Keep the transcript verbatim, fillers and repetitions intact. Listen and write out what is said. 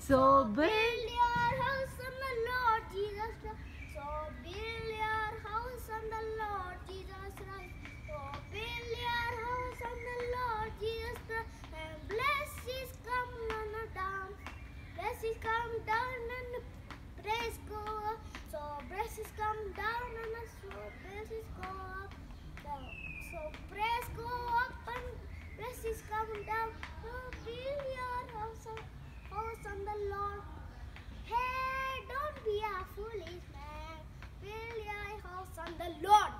So build your house on the Lord Jesus Christ. So build your house on the Lord Jesus Christ. So build your house on the Lord Jesus Christ. And blessings come on down. Blessings come down and praise go up. So blessings come down and so blessings go up. So, so praise go up and blessings come down. So build your house on, house on the Lord. Hey, don't be a foolish man. Build your house on the Lord.